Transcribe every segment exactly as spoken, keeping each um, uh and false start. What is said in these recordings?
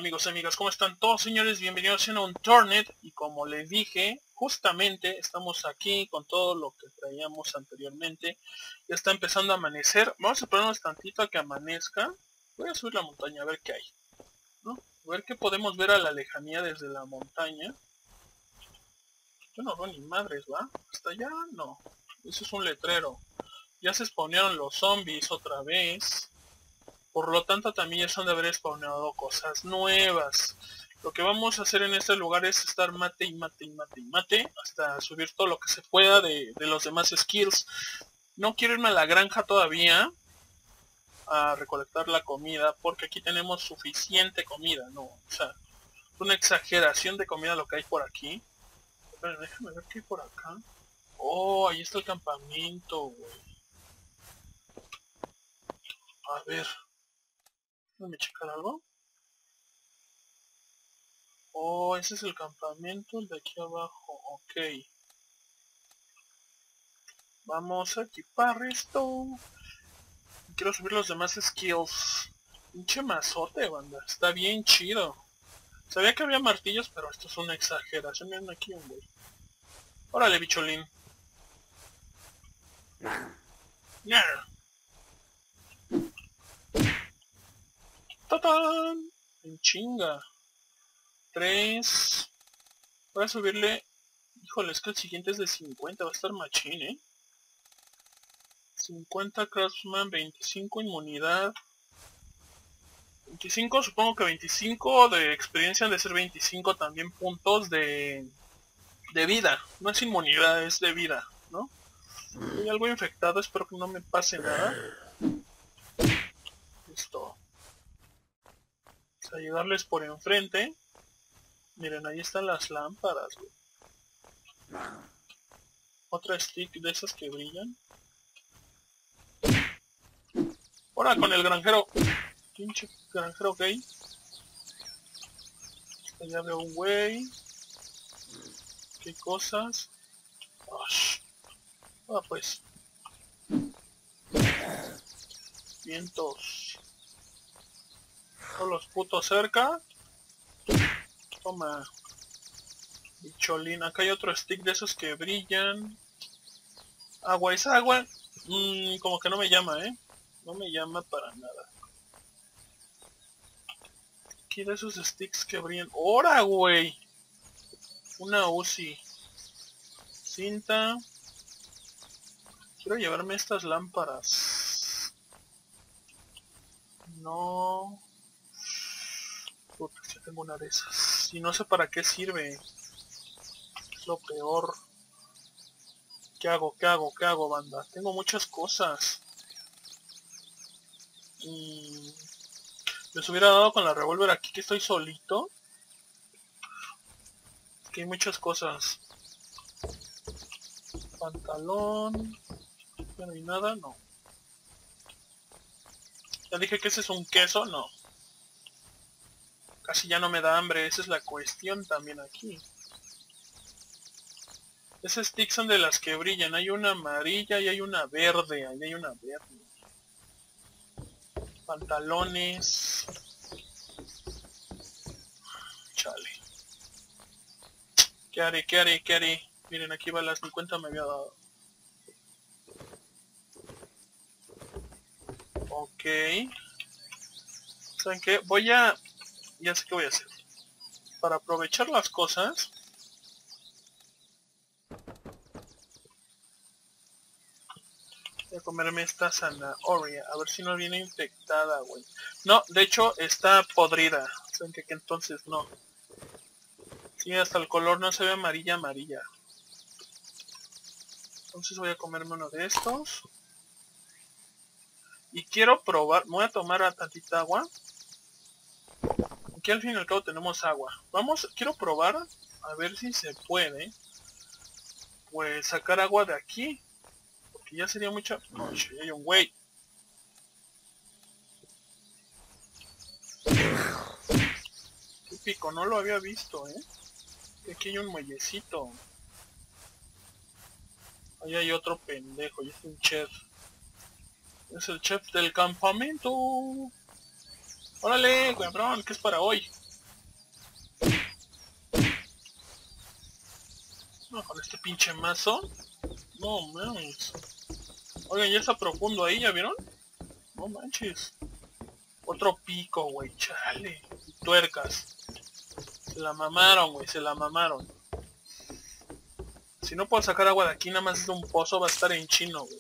amigos y amigas, ¿cómo están todos, señores? Bienvenidos a un Tornet. Y como les dije, justamente estamos aquí con todo lo que traíamos anteriormente. Ya está empezando a amanecer. Vamos a esperarnos tantito a que amanezca. Voy a subir la montaña a ver qué hay, ¿no? A ver qué podemos ver a la lejanía desde la montaña. Yo no veo ni madres, ¿va? Hasta allá no. Eso es un letrero. Ya se spawnearon los zombies otra vez. Por lo tanto también ya son de haber spawnado cosas nuevas. Lo que vamos a hacer en este lugar es estar mate y mate y mate y mate hasta subir todo lo que se pueda de, de los demás skills. No quiero irme a la granja todavía a recolectar la comida porque aquí tenemos suficiente comida, ¿no? O sea, una exageración de comida lo que hay por aquí. Pero déjame ver qué hay por acá. Oh, ahí está el campamento, güey. A ver. Déjame checar algo. Oh, ese es el campamento, el de aquí abajo. Ok. Vamos a equipar esto. Quiero subir los demás skills. Pinche mazote, banda. Está bien chido. Sabía que había martillos, pero esto es una exageración. Miren aquí un güey. Órale, bicholín. Nah. ¡Tatán! En chinga. Tres. Voy a subirle. Híjole, es que el siguiente es de cincuenta. Va a estar machín, eh. cincuenta Craftsman, veinticinco inmunidad. veinticinco, supongo que veinticinco de experiencia han de ser veinticinco también puntos de, de vida. No es inmunidad, es de vida, ¿no? Hay algo infectado, espero que no me pase nada. Listo. Vamos a ayudarles por enfrente. Miren, ahí están las lámparas, güey. Otra stick de esas que brillan. Ahora con el granjero. Pinche granjero gay. Allá veo un güey. ¿Qué cosas? Ush. Ah, pues. Vientos. Todos los putos cerca. Toma. Bicholín. Acá hay otro stick de esos que brillan. Agua, es agua. Mmm, como que no me llama, ¿eh? No me llama para nada. Aquí de esos sticks que brillan. ¡Hora, güey! Una Uzi. Cinta. Quiero llevarme estas lámparas. No. Puta, ya tengo una de esas. Y no sé para qué sirve. Es lo peor. ¿Qué hago? ¿Qué hago? ¿Qué hago, banda? Tengo muchas cosas. Y... les hubiera dado con la revólver aquí que estoy solito. Es que hay muchas cosas. Pantalón. Ya no hay nada, no. Ya dije que ese es un queso, no. Casi ya no me da hambre, esa es la cuestión también aquí. Esas sticks son de las que brillan. Hay una amarilla y hay una verde. Ahí hay una verde. Pantalones. Chale. ¿Qué haré? ¿Qué haré? ¿Qué haré? Miren, aquí va las cincuenta me había dado. Ok. ¿Saben qué? Voy a... ya sé qué voy a hacer. Para aprovechar las cosas... voy a comerme esta zanahoria. A ver si no viene infectada, güey. No, de hecho está podrida. ¿Saben qué? Que entonces no. Sí, hasta el color no se ve amarilla, amarilla. Entonces voy a comerme uno de estos. Y quiero probar... me voy a tomar a tantita agua. Aquí al fin y al cabo tenemos agua. Vamos, quiero probar a ver si se puede. Pues sacar agua de aquí. Porque ya sería mucha... no, che, hay un güey. Qué pico, no lo había visto, eh. Aquí hay un muellecito. Ahí hay otro pendejo, y es un chef. Es el chef del campamento. Órale, cabrón, que es para hoy. No, con este pinche mazo. No mames. Oigan, ya está profundo ahí, ¿ya vieron? No manches. Otro pico, güey, chale. Y tuercas. Se la mamaron, güey, se la mamaron. Si no puedo sacar agua de aquí, nada más de un pozo, va a estar en chino, güey.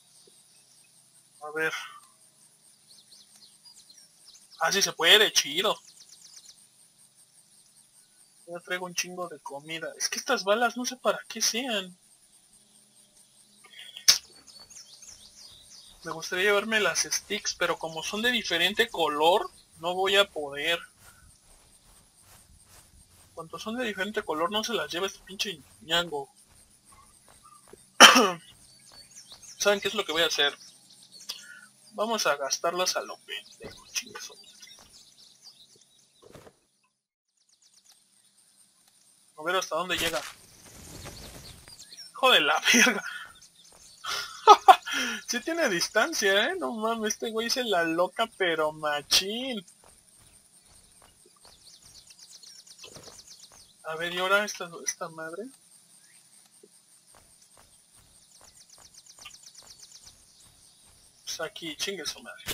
A ver. Ah, sí se puede, chido. Ya traigo un chingo de comida. Es que estas balas no sé para qué sean. Me gustaría llevarme las sticks, pero como son de diferente color, no voy a poder. Cuando son de diferente color, no se las lleva este pinche ñango. ¿Saben qué es lo que voy a hacer? Vamos a gastarlas a lo pendejo, chingues. A ver hasta dónde llega. Hijo de la verga. Sí tiene distancia, eh. No mames, este güey se la loca, pero machín. A ver, ¿y ahora esta, esta madre? Pues aquí, chingue su madre.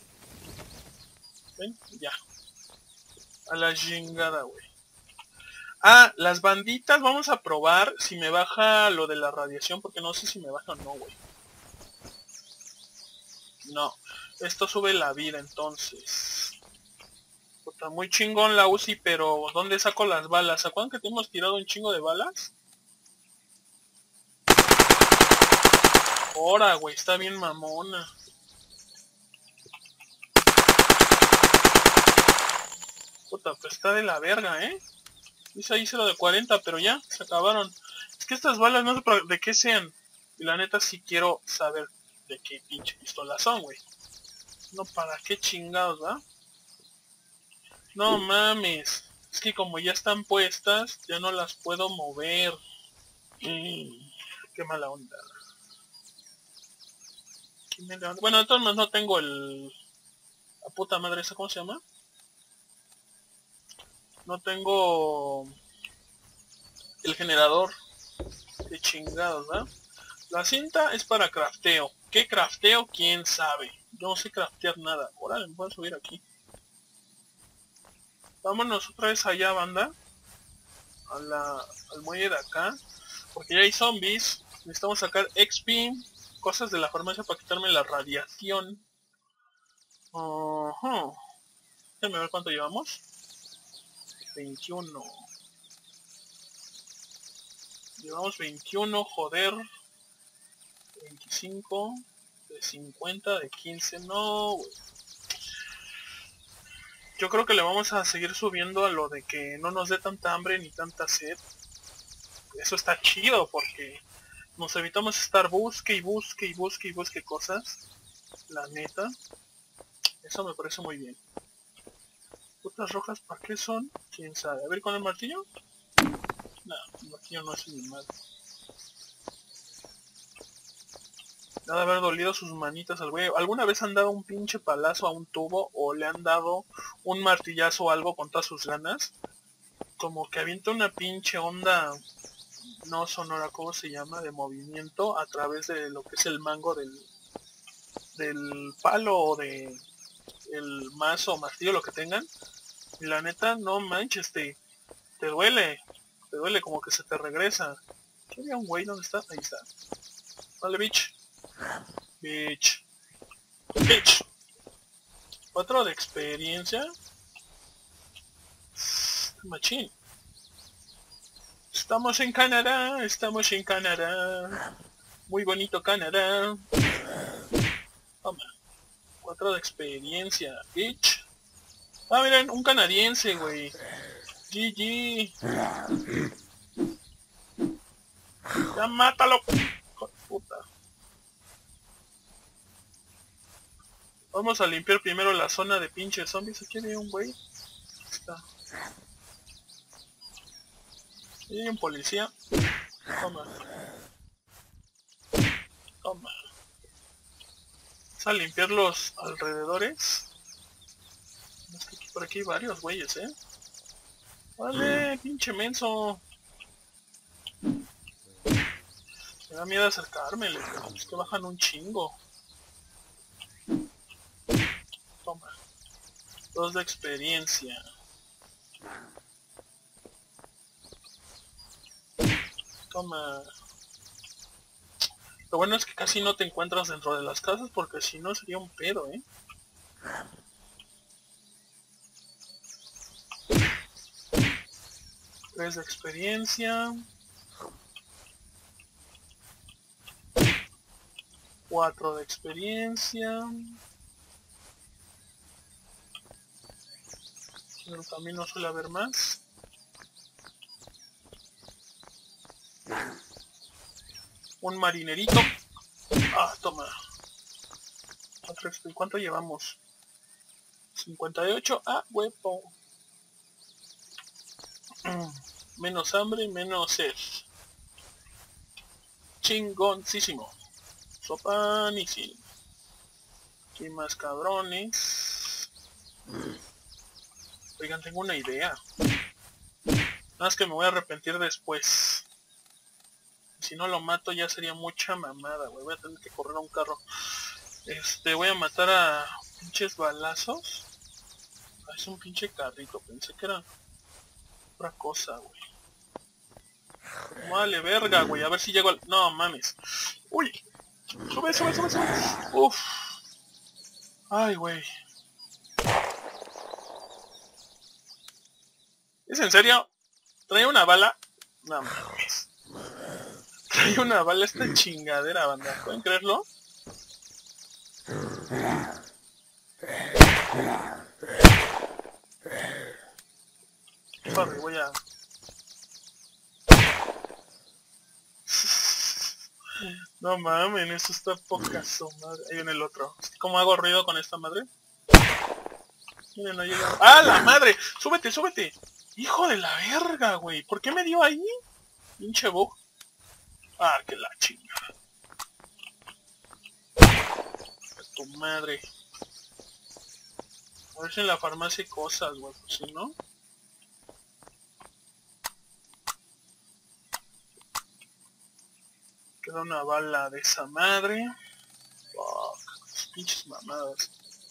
¿Ven? Ya. A la chingada, güey. Ah, las banditas vamos a probar si me baja lo de la radiación, porque no sé si me baja o no, güey. No, esto sube la vida, entonces. Puta, muy chingón la U C I, pero ¿dónde saco las balas? ¿Se acuerdan que te hemos tirado un chingo de balas? Ahora, güey, está bien mamona. Puta, pues está de la verga, ¿eh? Dice ahí cero de cuarenta, pero ya, se acabaron. Es que estas balas no sé de qué sean. Y la neta sí quiero saber de qué pinche pistolas son, güey. No, para qué chingados, ¿va? No mames. Es que como ya están puestas, ya no las puedo mover. Mm, qué mala onda. Bueno, de todas maneras no tengo el... La puta madre esa, ¿cómo se llama? No tengo... El generador de chingados, ¿verdad? La cinta es para crafteo. ¿Qué crafteo? ¿Quién sabe? Yo no sé craftear nada. Órale, me voy a subir aquí. Vámonos otra vez allá, banda. A la, al muelle de acá. Porque ya hay zombies. Necesitamos sacar X P. Cosas de la farmacia para quitarme la radiación. Uh -huh. Déjenme ver cuánto llevamos. veintiuno. Llevamos veintiuno, joder. veinticinco. De cincuenta, de quince. No, güey. Yo creo que le vamos a seguir subiendo a lo de que no nos dé tanta hambre ni tanta sed. Eso está chido porque nos evitamos estar busque y busque y busque y busque cosas. La neta. Eso me parece muy bien. ¿Putas rojas para qué son? ¿Quién sabe? A ver con el martillo. No, el martillo no es mi madre. Nada de haber dolido sus manitas al güey. ¿Alguna vez han dado un pinche palazo a un tubo o le han dado un martillazo o algo con todas sus ganas? Como que avienta una pinche onda no sonora, ¿cómo se llama? De movimiento a través de lo que es el mango del, del palo o de el mazo o martillo, lo que tengan. Y la neta, no manches, te, te duele. Te duele, como que se te regresa. ¿Qué había un güey? ¿Dónde está? Ahí está. Vale, bitch. Bitch. Bitch. Otro de experiencia. Machín. Estamos en Canadá. Estamos en Canadá. Muy bonito Canadá. Toma. Cuatro de experiencia. Bitch. Ah, miren, un canadiense, güey. G G. Ya mátalo. Hijo de puta. Vamos a limpiar primero la zona de pinches zombies. Aquí hay un güey. Aquí está. Aquí hay un policía. Toma. Toma. Vamos a limpiar los alrededores. Es que aquí, por aquí hay varios güeyes, eh. Vale, pinche menso. Me da miedo acercarme, es que bajan un chingo. Toma. Dos de experiencia. Toma. Lo bueno es que casi no te encuentras dentro de las casas porque si no sería un pedo, ¿eh? Tres de experiencia. Cuatro de experiencia. Pero también no suele haber más. Un marinerito. Ah, toma. ¿Cuánto llevamos? cincuenta y ocho. Ah, huevo. Menos hambre, menos sed. Chingoncísimo. Sopanísimo. Aquí más cabrones. Oigan, tengo una idea. Nada más que me voy a arrepentir después. Si no lo mato ya sería mucha mamada, güey. Voy a tener que correr a un carro. Este, voy a matar a pinches balazos. Ah, es un pinche carrito. Pensé que era otra cosa, güey. Vale, verga, güey. A ver si llego al... No, mames. Uy. Sube, sube, sube, sube. Uf. Ay, güey. ¿Es en serio? ¿Trae una bala? No mames. Trae una bala esta chingadera, banda. ¿Pueden creerlo? Sorry, voy a... No mames, eso está pocazo, madre. Ahí viene el otro. ¿Cómo hago ruido con esta madre? Miren, no llega. ¡Ah, la madre! ¡Súbete, súbete! ¡Hijo de la verga, güey! ¿Por qué me dio ahí? Pinche bug. Ah, que la chingada. Tu madre. A ver si en la farmacia hay cosas, güey. Pues si no... Queda una bala de esa madre. Fuck. Pinches mamadas.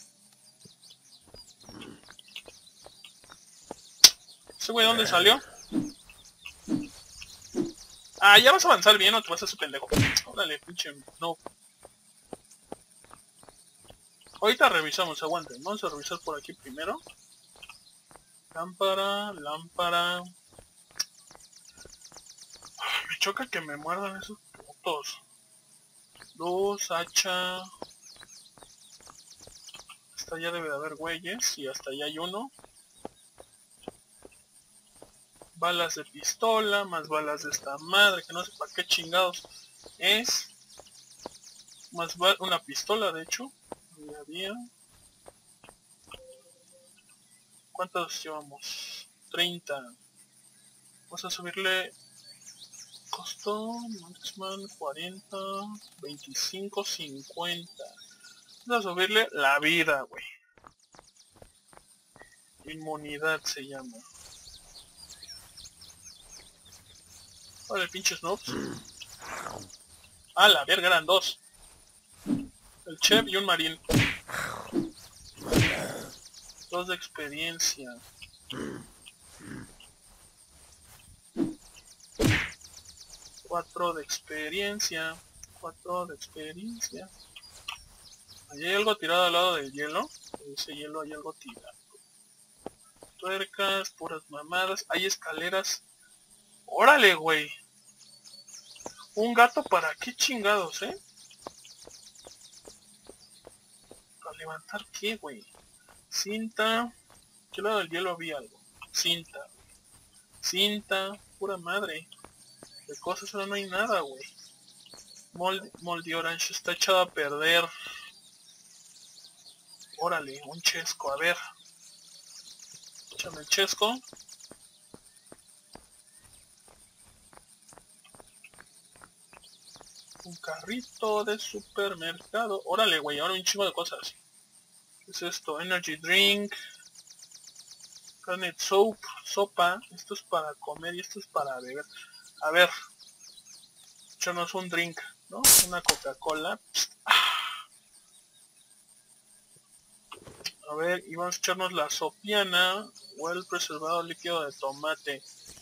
¿Ese güey dónde salió? Ah, ya vas a avanzar bien o te vas a su pendejo. Órale, pinche no. Ahorita revisamos, aguanten. Vamos a revisar por aquí primero. Lámpara, lámpara. Me choca que me muerdan esos putos. Dos, hacha. Hasta allá debe de haber güeyes. Y hasta allá hay uno. Balas de pistola, más balas de esta madre, que no sé para qué chingados es. Más ba una pistola, de hecho. Ya había. ¿Cuántos llevamos? treinta. Vamos a subirle... Costo, Marksman, cuarenta, veinticinco, cincuenta. Vamos a subirle la vida, güey. Inmunidad se llama. Vale, pinches noobs. Ah, la verga, eran dos. El chef y un marín. Dos de experiencia. Cuatro de experiencia. Cuatro de experiencia. Allí hay algo tirado al lado del hielo. Ese hielo hay algo tirado. Tuercas, puras mamadas. Hay escaleras. ¡Órale, güey! Un gato para qué chingados, ¿eh? ¿Para levantar qué, güey? Cinta. ¿Qué lado del hielo había algo? Cinta. Cinta. Pura madre. De cosas ahora no hay nada, güey. Moldy, Moldy Orange está echado a perder. Órale, un chesco. A ver. Échame el chesco. Un carrito de supermercado. Órale, güey, ahora un chingo de cosas. ¿Qué es esto? Energy drink. Carnet soap. Sopa. Esto es para comer y esto es para beber. A ver. echarnos un drink, ¿no? Una Coca-Cola. A ver, y vamos a echarnos la sopiana o el preservado líquido de tomate.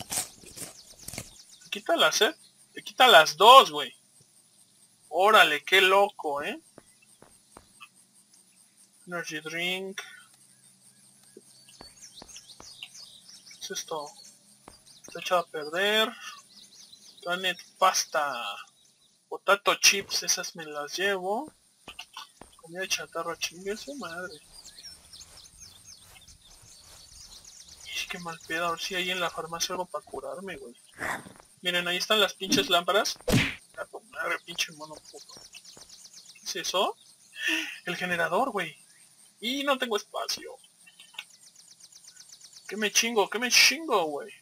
¿Te quita la sed? Te quita las dos, güey. Órale, qué loco, ¿eh? Energy drink. ¿Qué es esto? Está echado a perder. Planet pasta. Potato chips, esas me las llevo. Comida chatarra, chingue su madre. Y qué mal pedo, a ver si hay en la farmacia algo para curarme, güey. Miren, ahí están las pinches lámparas. A tu madre, pinche mono puto. ¿Qué es eso? El generador, güey. Y no tengo espacio. ¿Qué me chingo? ¿Qué me chingo, güey?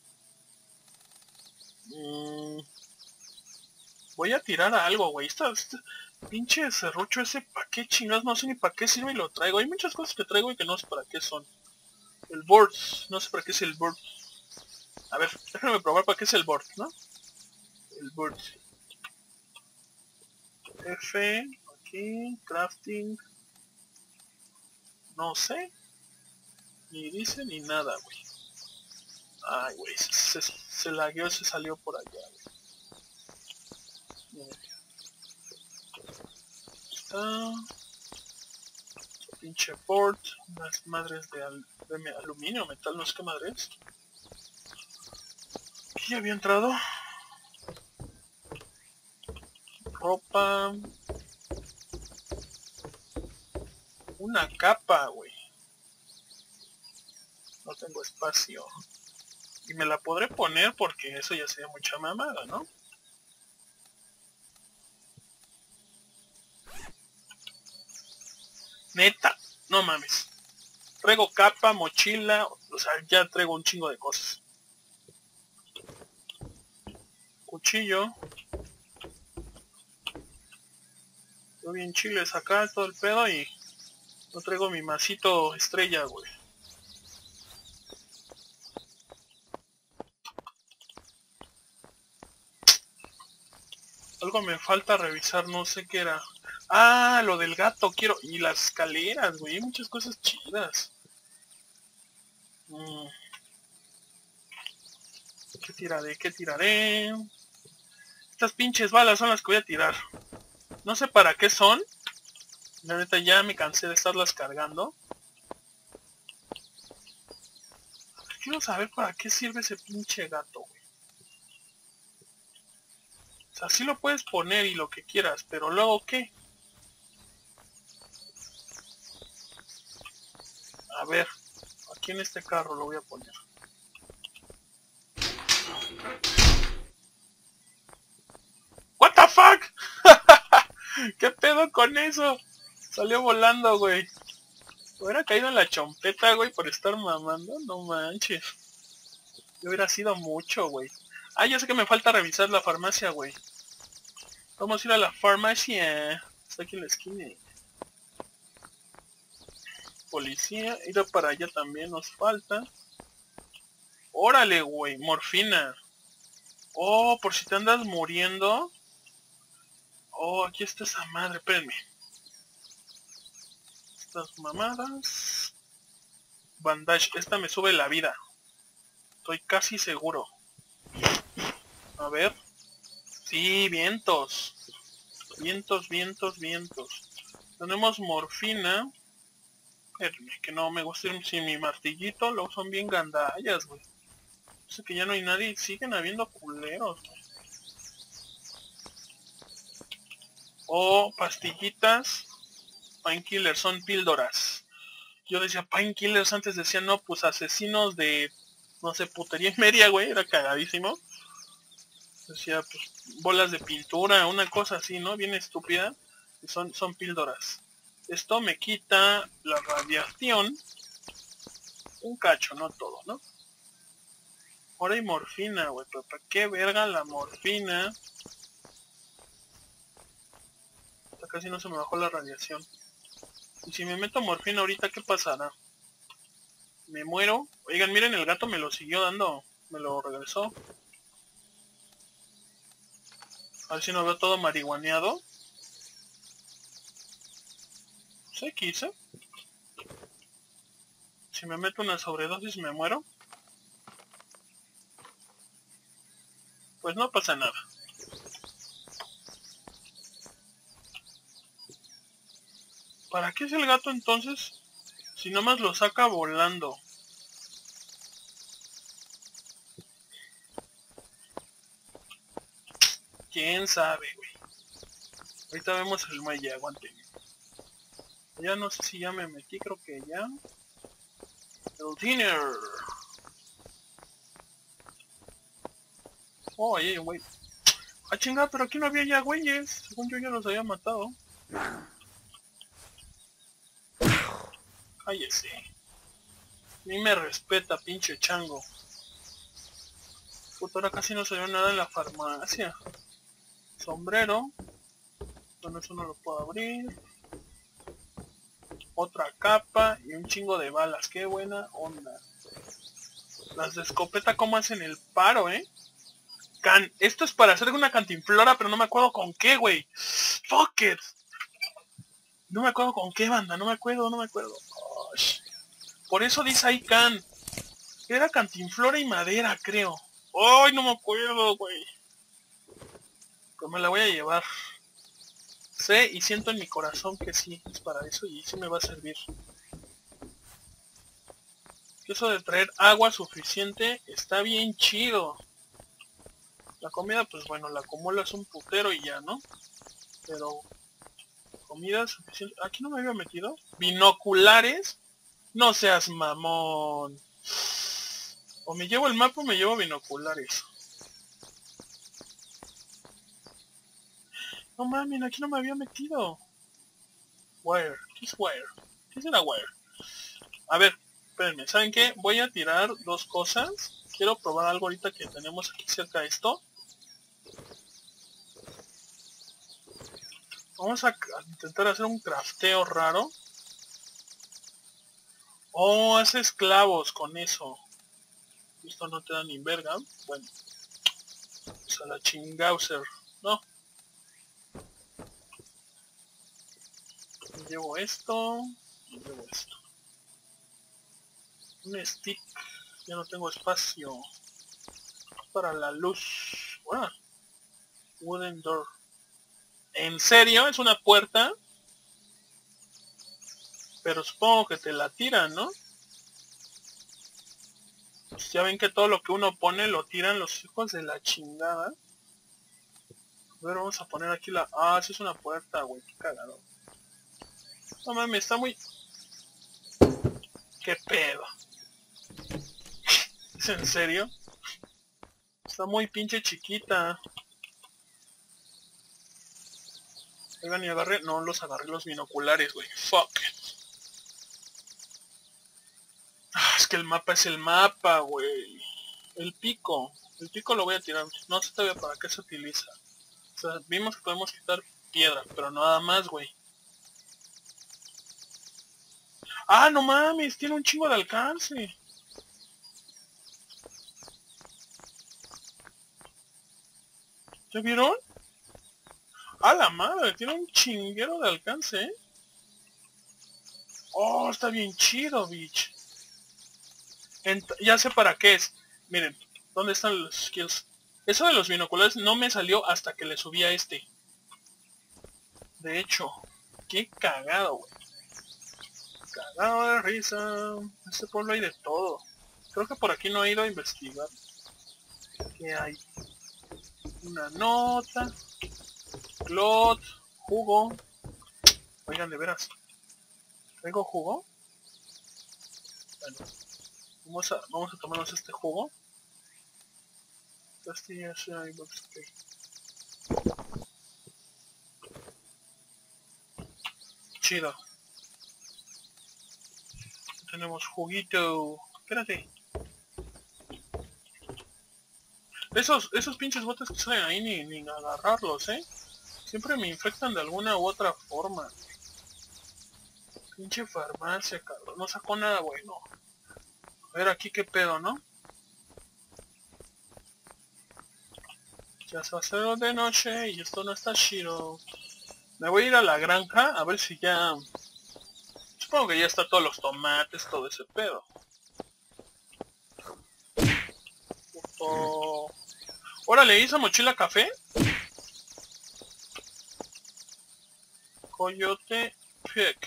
Mm, voy a tirar a algo, güey. Esta, este pinche serrucho ese, ¿para qué chingados? No sé ni para qué sirve y lo traigo. Hay muchas cosas que traigo y que no sé para qué son. El board. No sé para qué es el board. A ver, déjame probar para qué es el board, ¿no? El board. F, aquí, crafting. No sé. Ni dice ni nada, güey. Ay, güey, se, se, se lagueó, se salió por allá, güey. Está... Pinche port, unas madres de, al, de aluminio, metal, no sé qué madres. Aquí había entrado. Ropa. Una capa, güey. No tengo espacio. Y me la podré poner porque eso ya sería mucha mamada, ¿no? Neta, no mames. Traigo capa, mochila, o sea, ya traigo un chingo de cosas. Cuchillo. Yo bien chiles acá, todo el pedo y no traigo mi masito estrella, güey. Algo me falta revisar, no sé qué era. Ah, lo del gato, quiero. Y las escaleras, güey, hay muchas cosas chidas. Mm. ¿Qué tiraré? ¿Qué tiraré? Estas pinches balas son las que voy a tirar. No sé para qué son. La neta ya me cansé de estarlas cargando. Quiero saber para qué sirve ese pinche gato, güey. O sea, sí lo puedes poner y lo que quieras, pero luego ¿qué? A ver, aquí en este carro lo voy a poner. What the fuck? ¿Qué pedo con eso? Salió volando, güey. Hubiera caído en la chompeta, güey, por estar mamando. No manches. Hubiera sido mucho, güey. Ah, ya sé que me falta revisar la farmacia, güey. Vamos a ir a la farmacia. Está aquí en la esquina. Policía. Ir para allá también nos falta. Órale, güey. Morfina. Oh, por si te andas muriendo. Oh, aquí está esa madre. Espérenme. Estas mamadas. Bandage. Esta me sube la vida. Estoy casi seguro. A ver. Sí, vientos. Vientos, vientos, vientos. Tenemos morfina. Espérenme, que no me gusta ir sin mi martillito. Luego son bien gandallas, güey. Sé que ya no hay nadie. Siguen habiendo culeros, güey. O pastillitas. Painkillers, son píldoras. Yo decía painkillers, antes decía no, pues asesinos de, no sé, putería y media, güey, era cagadísimo. Decía, pues, bolas de pintura, una cosa así, ¿no? Bien estúpida. Y son, son píldoras. Esto me quita la radiación. Un cacho, no todo, ¿no? Ahora hay morfina, güey, pero ¿para qué verga la morfina? Hasta casi no se me bajó la radiación. Y si me meto morfina ahorita, ¿qué pasará? ¿Me muero? Oigan, miren, el gato me lo siguió dando. Me lo regresó. A ver si no veo todo marihuaneado. Pues X, ¿eh? Si me meto una sobredosis me muero. Pues no pasa nada. ¿Para qué es el gato entonces? Si nomás lo saca volando. ¿Quién sabe, güey? Ahorita vemos el muelle, aguante. Ya no sé si ya me metí, creo que ya. El dinner. Oh, ahí hay un güey. Ah, chingada, pero aquí no había ya güeyes. Según yo ya los había matado. Cállese. Ni me respeta, pinche chango. Puta, ahora casi no se ve nada en la farmacia. Sombrero. Bueno, eso no lo puedo abrir. Otra capa y un chingo de balas. Qué buena onda. Las de escopeta como hacen el paro, ¿eh? Can... Esto es para hacer una cantinflora, pero no me acuerdo con qué, güey. Fuck it. No me acuerdo con qué, banda. No me acuerdo, no me acuerdo. Oh, por eso dice ahí can. Era cantinflora y madera, creo. Ay, no me acuerdo, güey. Pero me la voy a llevar. Sé y siento en mi corazón que sí, es para eso y sí me va a servir. Eso de traer agua suficiente está bien chido. La comida, pues bueno, la acumulas un putero y ya, ¿no? Pero... comida suficiente... ¿Aquí no me había metido? ¿Binoculares? No seas mamón. O me llevo el mapa o me llevo binoculares. No mames, aquí no me había metido. Wire. ¿Qué es wire? ¿Qué será wire? A ver, espérenme. ¿Saben qué? Voy a tirar dos cosas. Quiero probar algo ahorita que tenemos aquí cerca de esto. Vamos a, a intentar hacer un crafteo raro. Oh, hace esclavos con eso. Esto no te da ni verga. Bueno. Pues a la chingauser. No. Me llevo esto. Me llevo esto. Un stick. Ya no tengo espacio. Para la luz. Ah. Wooden door. ¿En serio? ¿Es una puerta? Pero supongo que te la tiran, ¿no? Pues ya ven que todo lo que uno pone lo tiran los hijos de la chingada. A ver, vamos a poner aquí la... Ah, sí es una puerta, güey. Qué cagado. No mames, está muy... ¿Qué pedo? ¿Es en serio? Está muy pinche chiquita. Oigan, y agarré... No, los agarré los binoculares, güey. Fuck. Ah, es que el mapa es el mapa, güey. El pico. El pico lo voy a tirar. No sé todavía para qué se utiliza. O sea, vimos que podemos quitar piedra, pero nada más, güey. Ah, no mames, tiene un chingo de alcance. ¿Ya vieron? ¡A la madre! Tiene un chinguero de alcance, ¿eh? Oh, está bien chido, bitch. Ent ya sé para qué es. Miren, ¿dónde están los skills? Eso de los binoculares no me salió hasta que le subí a este. De hecho, qué cagado, güey. Cagado de risa. En este pueblo hay de todo. Creo que por aquí no he ido a investigar. ¿Qué hay? Una nota. Clot. Jugo. Oigan, de veras. ¿Tengo jugo? Bueno. Vamos a, vamos a tomarnos este jugo. Chido. Tenemos juguito. Espérate. Esos, esos pinches botes que salen ahí ni, ni agarrarlos, ¿eh? Siempre me infectan de alguna u otra forma. Pinche farmacia, cabrón. No sacó nada bueno. A ver aquí qué pedo, ¿no? Ya se va a hacer de noche y esto no está chido. Me voy a ir a la granja a ver si ya... Supongo que ya está todos los tomates, todo ese pedo. Puto... Órale, ¿esa mochila café? Coyote Pig.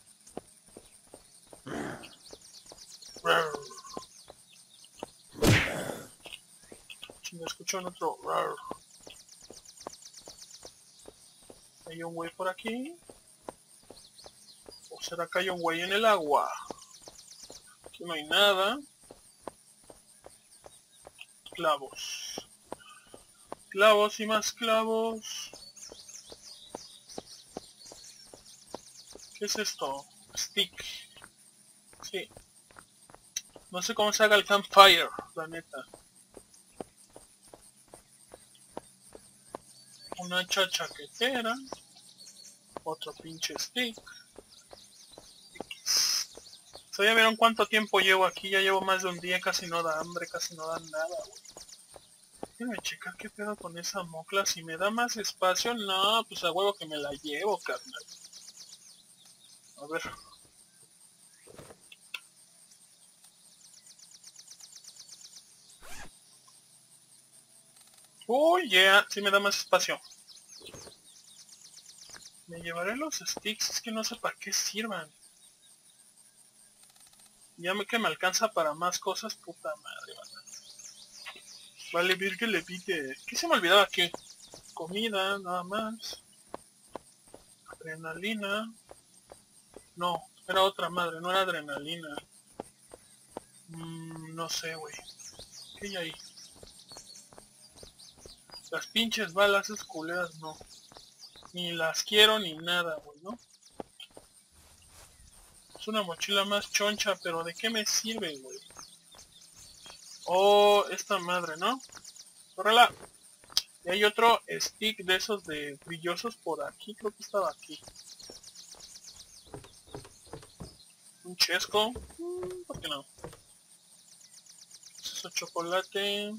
Si me escuchan otro... ¿Hay un güey por aquí? ¿O será que hay un güey en el agua? Aquí no hay nada. Clavos. Clavos y más clavos. ¿Qué es esto? Stick. Sí. No sé cómo se haga el campfire, la neta. Una hacha chaquetera. Otro pinche stick. So, ya vieron cuánto tiempo llevo aquí. Ya llevo más de un día. Casi no da hambre. Casi no da nada, güey. Déjame checar qué pedo con esa mocla. Si me da más espacio, no, pues a huevo que me la llevo, carnal. A ver. Uy, yeah, sí me da más espacio. Me llevaré los sticks, es que no sé para qué sirvan. Ya me que me alcanza para más cosas, puta madre, ¿verdad? Vale, ver que le pique. ¿Qué se me olvidaba aquí? Comida, nada más. Adrenalina. No, era otra madre, no era adrenalina. Mm, no sé, güey. ¿Qué hay ahí? Las pinches balas esas culeras no. Ni las quiero ni nada, güey, ¿no? Es una mochila más choncha, pero ¿de qué me sirve, güey? Oh, esta madre, ¿no? ¡Córrela! Y hay otro stick de esos de brillosos por aquí, creo que estaba aquí. Un chesco. Mm, ¿por qué no? ¿Es eso? Chocolate.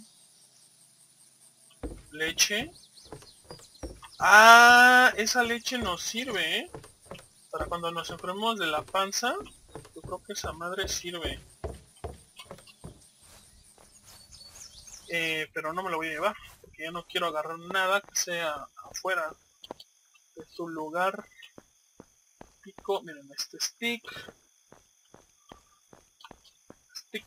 Leche. Ah, esa leche nos sirve, ¿eh? Para cuando nos enfermemos de la panza. Yo creo que esa madre sirve. Eh, pero no me lo voy a llevar. Porque ya no quiero agarrar nada que sea afuera de su lugar. Pico, miren este stick. Stick.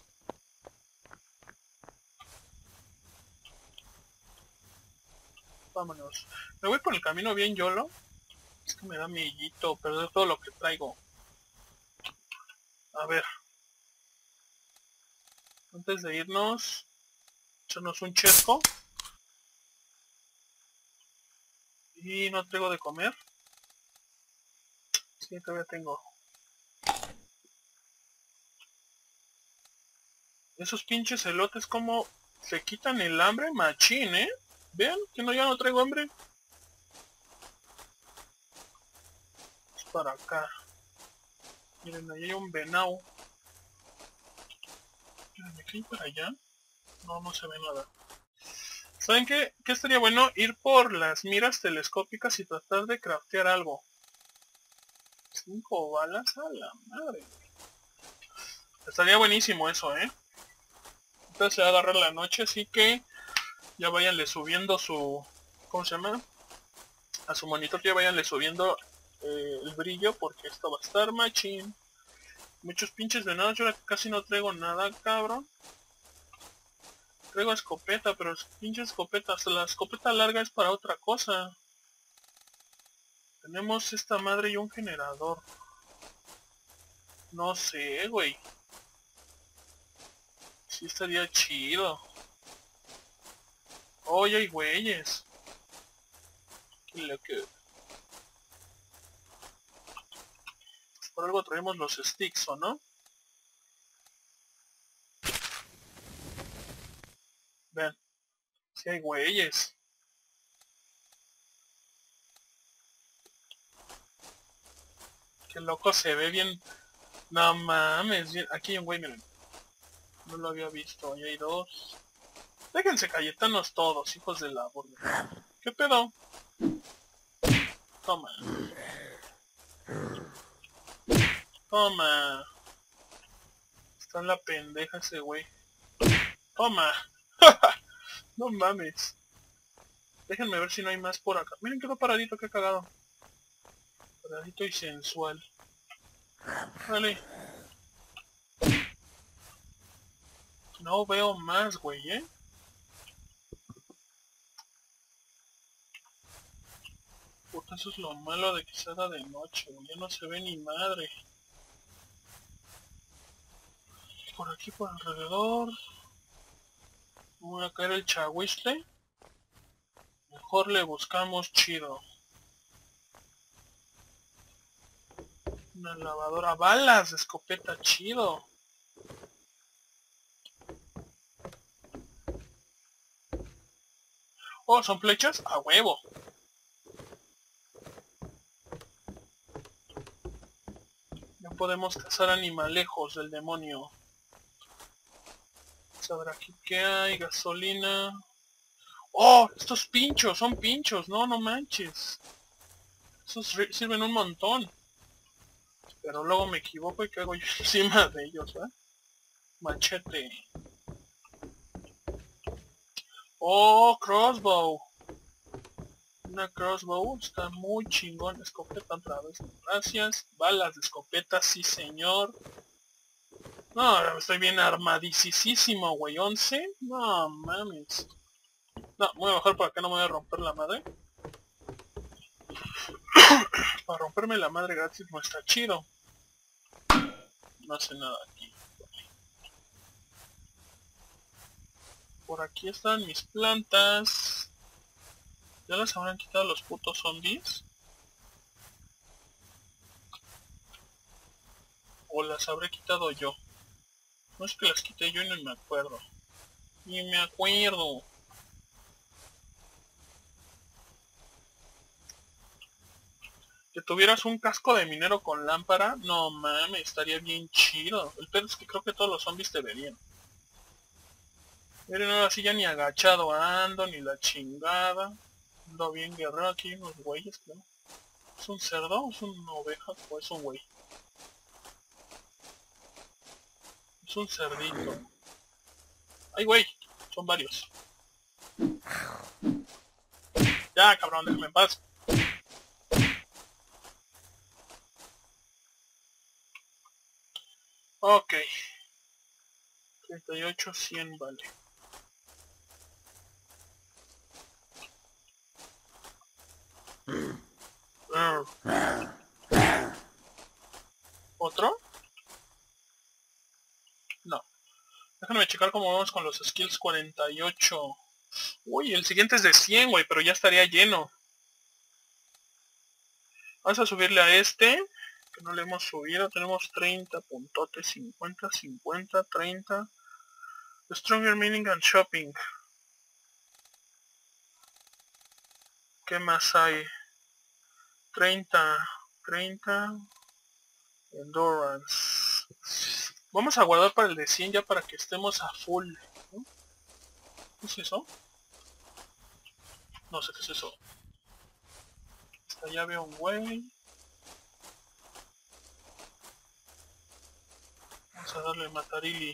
Vámonos. Me voy por el camino bien yolo. Es que me da miedito perder todo lo que traigo. A ver. Antes de irnos, echarnos un chesco. Y no traigo de comer. Sí, todavía tengo. Esos pinches elotes como se quitan el hambre, machín, ¿eh? Vean, que no, ya no traigo hambre. Es para acá. Miren, ahí hay un venado. Miren, ¿me caí para allá? No, no se ve nada. ¿Saben qué? Que estaría bueno ir por las miras telescópicas y tratar de craftear algo. Cinco balas a la madre. Estaría buenísimo eso, ¿eh? Entonces se va a agarrar la noche, así que ya váyanle subiendo su... ¿Cómo se llama? A su monitor ya váyanle subiendo eh, el brillo, porque esto va a estar machín. Muchos pinches venados, yo casi no traigo nada, cabrón. Traigo escopeta, pero es pinche escopeta, hasta la escopeta larga es para otra cosa. Tenemos esta madre y un generador. No sé, güey. Sí estaría chido. Oye, hay güeyes. Qué lo que... Por algo traemos los sticks, ¿o no? Ven. Si hay güeyes. Qué loco se ve bien. No mames. Bien. Aquí hay un güey, miren. No lo había visto. Ahí hay dos. Déjense cayetanos todos, hijos de la burla. ¿Qué pedo? Toma. Toma. Está en la pendeja ese güey. Toma. No mames. Déjenme ver si no hay más por acá. Miren, quedó paradito, qué cagado. Paradito y sensual. Vale. No veo más, güey, ¿eh? Puta, eso es lo malo de que se haga de noche, güey. Ya no se ve ni madre. Por aquí, por alrededor. Voy a caer el chahuistle. Mejor le buscamos chido. Una lavadora. Balas de escopeta, chido. Oh, ¿son flechas? A huevo. Ya podemos cazar animalejos del demonio. Vamos a ver aquí qué hay. Gasolina. Oh, estos pinchos, son pinchos. No, no manches. Esos sirven un montón. Pero luego me equivoco y caigo yo encima de ellos, ¿eh? Machete. Oh, crossbow. Una crossbow. Está muy chingón. Escopeta otra vez. Gracias. Balas de escopeta, sí señor. No, estoy bien armadicísimo, güey. ¿once? No, mames. No, voy a bajar por acá, no me voy a romper la madre. Para romperme la madre gratis no está chido. No hace nada aquí. Por aquí están mis plantas. ¿Ya las habrán quitado los putos zombies? ¿O las habré quitado yo? No es que las quité yo y no me acuerdo. Ni me acuerdo. Que tuvieras un casco de minero con lámpara, no mames, estaría bien chido. El pedo es que creo que todos los zombies te verían. Miren, ahora sí ya ni agachado ando, ni la chingada. Ando bien guerrero aquí, unos güeyes, creo. ¿Es un cerdo? ¿Es una oveja? ¿O es un güey? Es un cerdito. ¡Ay, güey! Son varios. Ya, cabrón, déjame en paz. Ok. treinta y ocho, cien, vale. ¿Otro? No. Déjame checar cómo vamos con los skills cuarenta y ocho. Uy, el siguiente es de cien, güey, pero ya estaría lleno. Vamos a subirle a este, que no le hemos subido. Tenemos treinta puntotes, cincuenta, cincuenta, treinta. Stronger Meaning and Shopping. ¿Qué más hay? treinta, treinta. Endurance. Vamos a guardar para el de cien ya para que estemos a full, ¿no? ¿Qué es eso? No sé qué es eso. Hasta allá veo un güey. Vamos a darle matarili.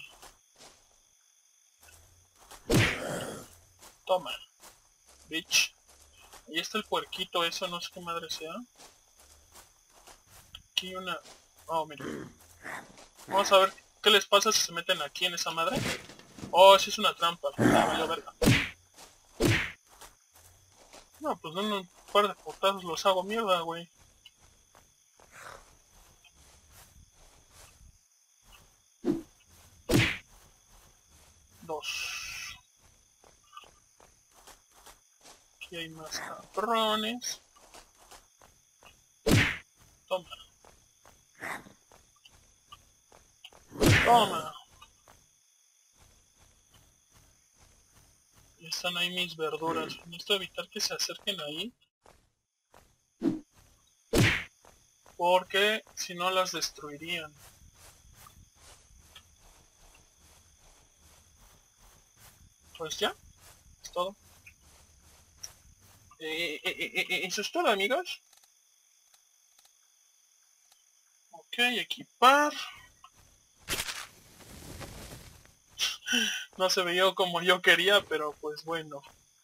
Toma. Bitch. Ahí está el puerquito, eso no sé qué madre sea. Aquí hay una... Oh, mira. Vamos a ver qué les pasa si se meten aquí en esa madre. Oh, esa es una trampa. Ah, valió verga. No, pues en un par de putazos los hago mierda, güey. Dos. Aquí hay más cabrones. Toma. Toma. Y están ahí mis verduras. Necesito evitar que se acerquen ahí. Porque si no las destruirían. Pues ya. todo. Eh, eh, eh, eh, eso es todo, amigos. Ok, equipar. No se veía como yo quería, pero pues bueno.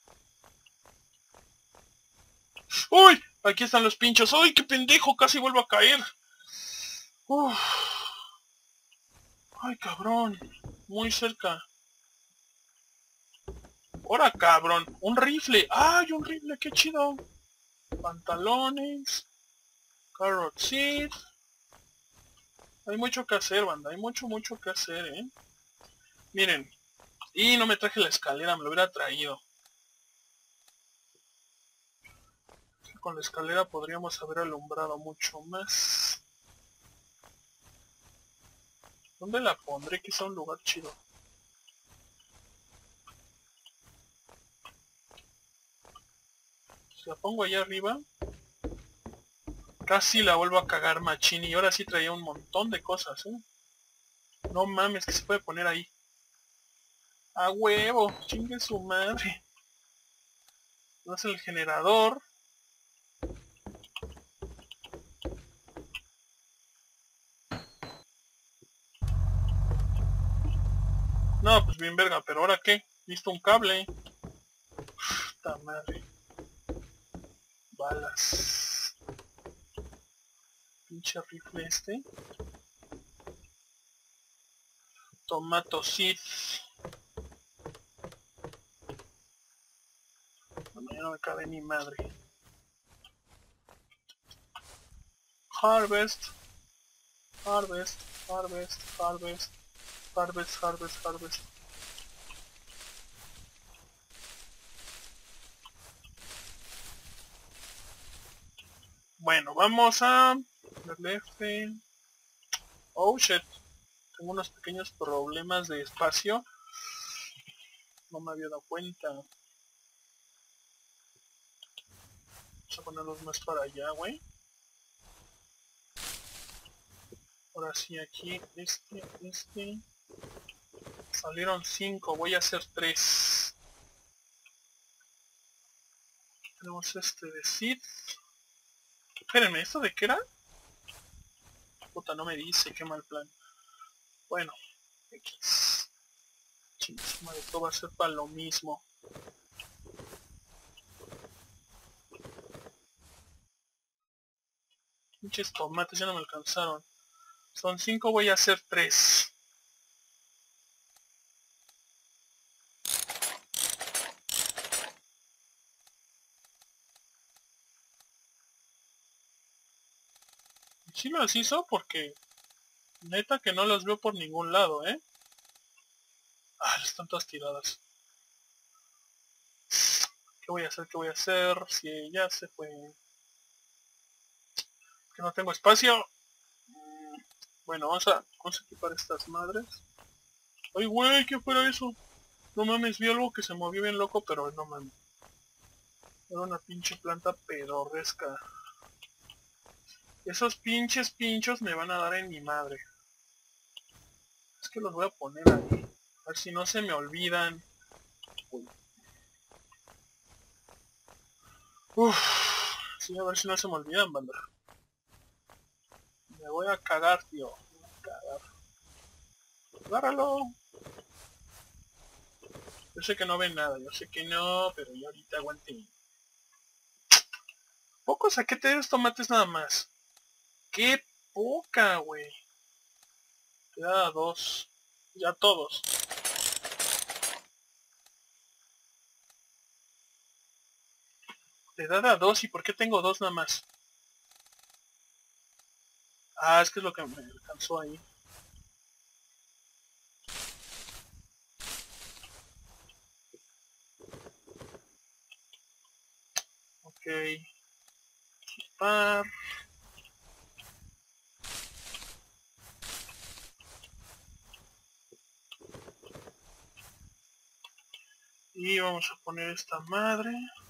¡Uy! Aquí están los pinchos. ¡Uy, qué pendejo! Casi vuelvo a caer. Uf. ¡Ay, cabrón! Muy cerca. ¡Ahora, cabrón! ¡Un rifle! ¡Ay, un rifle! ¡Qué chido! Pantalones. Carrot seed. Hay mucho que hacer, banda. Hay mucho, mucho que hacer, ¿eh? Miren. Y no me traje la escalera. Me lo hubiera traído. Con la escalera podríamos haber alumbrado mucho más. ¿Dónde la pondré? Quizá un lugar chido. Si la pongo allá arriba, casi la vuelvo a cagar machín. Y ahora sí traía un montón de cosas, ¿eh? No mames, que se puede poner ahí. ¡A huevo! ¡Chingue su madre! No es el generador. No, pues bien verga, pero ¿ahora qué? Listo un cable. Puta madre. Balas. Pinche rifle este. Tomato seed. No, ya no me cabe ni madre. Harvest. Harvest. Harvest. Harvest. Harvest. Harvest. Harvest. Bueno, vamos a darle F. Oh shit. Tengo unos pequeños problemas de espacio. No me había dado cuenta. Vamos a ponerlos más para allá, güey. Ahora sí, aquí, este, este. Salieron cinco, voy a hacer tres. Tenemos este de seed. Espérenme, ¿esto de qué era? Puta, no me dice, qué mal plan. Bueno, X. Chinguísima de todo va a ser para lo mismo. Pinches tomates ya no me alcanzaron. Son cinco, voy a hacer tres. Sí los hizo porque neta que no los veo por ningún lado, ¿eh? Ah, están todas tiradas. ¿Qué voy a hacer? ¿Qué voy a hacer? Si ya se fue. Que no tengo espacio. Bueno, vamos a, vamos a equipar estas madres. ¡Ay, güey! ¿Qué fuera eso? No mames, vi algo que se movió bien loco, pero no mames. Era una pinche planta pedorresca. Esos pinches pinchos me van a dar en mi madre. Es que los voy a poner ahí. A ver si no se me olvidan. Uy. Uff. Sí, a ver si no se me olvidan, banda. Me voy a cagar, tío. Me voy a cagar. Agárralo. Yo sé que no ven nada, yo sé que no, pero yo ahorita aguante. Poco saqué tres tomates nada más. ¡Qué poca, güey! Queda dos. Ya todos. Le da a dos, ¿y por qué tengo dos nada más? Ah, es que es lo que me alcanzó ahí. Ok. Equipar. Y vamos a poner esta madre.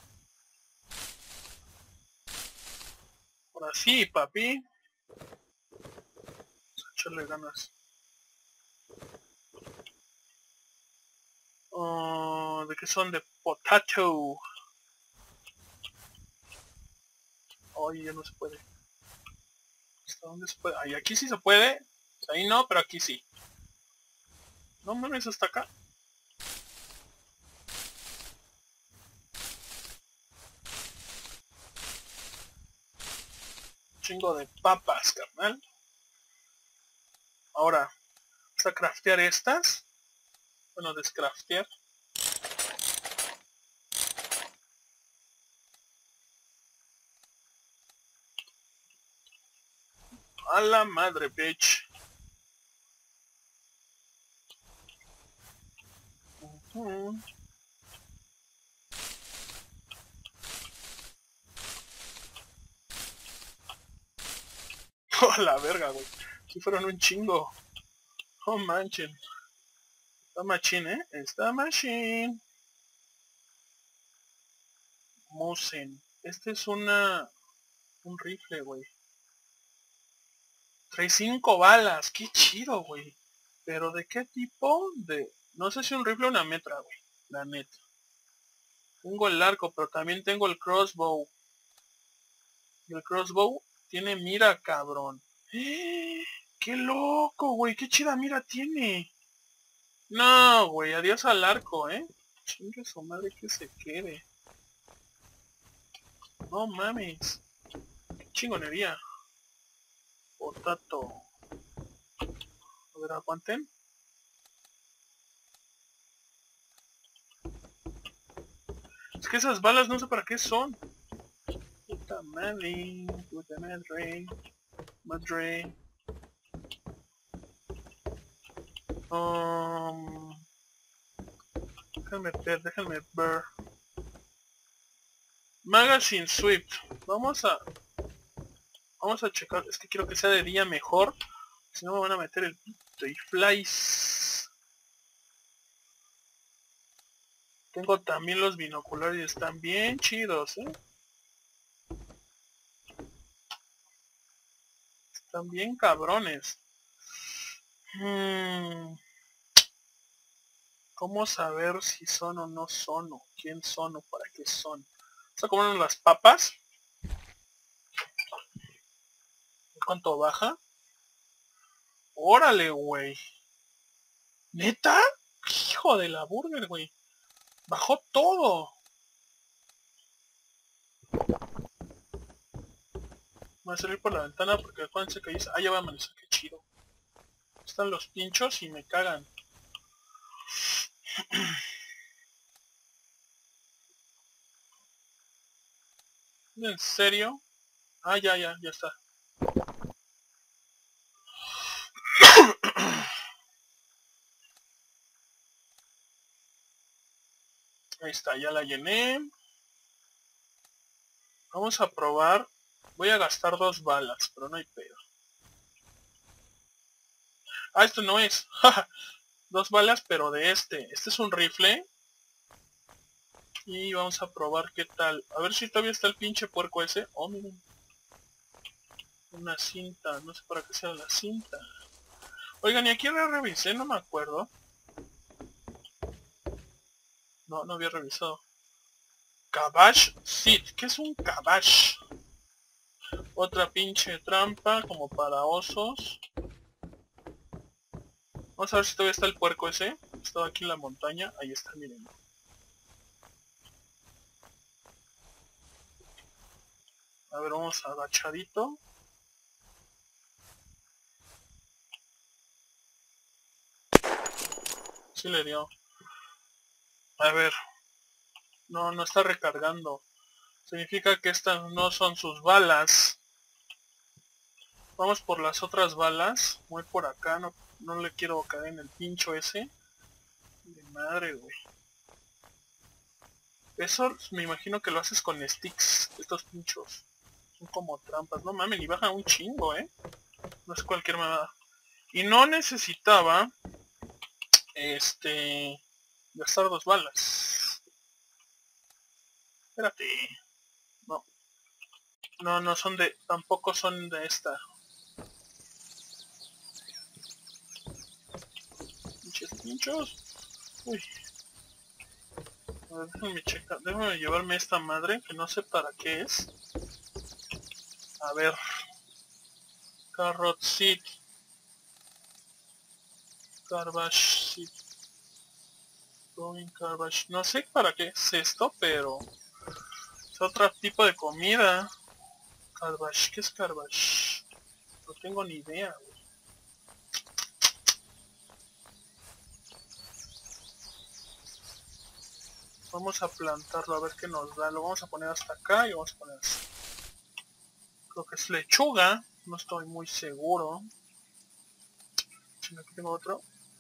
Ahora sí, papi. Vamos a echarle ganas. Uh, ¿De qué son? De potato. Oye, ya no se puede. ¿Hasta dónde se puede? Ay, aquí sí se puede. Ahí no, pero aquí sí. No mames, hasta acá. Chingo de papas, carnal. Ahora, vamos a craftear estas. Bueno, descraftear. A la madre, bitch. Uh-huh. Oh, la verga, güey. Si fueron un chingo. Oh, manchen. Está machine, ¿eh? Está machine. Mosen. Este es una... Un rifle, güey. Trae cinco balas. Qué chido, güey. Pero ¿de qué tipo? De... No sé si un rifle o una metra, güey. La neta. Tengo el arco, pero también tengo el crossbow. Y el crossbow tiene mira, cabrón. ¡Eh! ¡Qué loco, güey! ¡Qué chida mira tiene! No, güey. Adiós al arco, ¿eh? Chingue su madre que se quede. No mames. Qué chingonería. Potato. A ver, aguanten. Es que esas balas no sé para qué son. Puta madre. Puta madre. Madre. Um, déjenme ver, déjenme ver. Magazine Swift. Vamos a... Vamos a checar. Es que quiero que sea de día mejor. Si no me van a meter el pito y flies. Tengo también los binoculares y están bien chidos, ¿eh? Están bien cabrones. Hmm. ¿Cómo saber si son o no son? ¿O quién son o para qué son? Vamos a comernos las papas. ¿Cuánto baja? Órale, güey. ¿Neta? Hijo de la burger, güey. Bajó todo. Voy a salir por la ventana porque acuérdense que ahí... Ah, ya va a amanecer, qué chido. Están los pinchos y me cagan. ¿En serio? Ah, ya, ya, ya está. Ahí está, ya la llené. Vamos a probar. Voy a gastar dos balas, pero no hay pedo. Ah, esto no es. Dos balas, pero de este. Este es un rifle. Y vamos a probar qué tal. A ver si todavía está el pinche puerco ese. Oh, miren. Una cinta. No sé para qué sea la cinta. Oigan, y aquí la revisé, no me acuerdo. No, no había revisado. Cabash Seed. ¿Qué es un cabash? Otra pinche trampa como para osos. Vamos a ver si todavía está el puerco ese. Estaba aquí en la montaña. Ahí está, miren. A ver, vamos agachadito. Sí le dio. A ver. No, no está recargando. Significa que estas no son sus balas. Vamos por las otras balas. Voy por acá. No, no le quiero caer en el pincho ese. De madre, güey. Eso me imagino que lo haces con sticks. Estos pinchos. Son como trampas. No mames, y baja un chingo, ¿eh? No es cualquier mamada. Y no necesitaba... Este... gastar dos balas. Espérate. No. No, no son de... Tampoco son de esta. Pinches pinchos. Uy. A ver, déjame checar, déjame llevarme esta madre que no sé para qué es. A ver. Carrot seed. Garbage seed. Growing garbage. No sé para qué es esto, pero es otro tipo de comida. Garbage, ¿qué es garbage? No tengo ni idea, güey. Vamos a plantarlo a ver qué nos da. Lo vamos a poner hasta acá y vamos a poner así. Creo que es lechuga. No estoy muy seguro. Aquí tengo otro.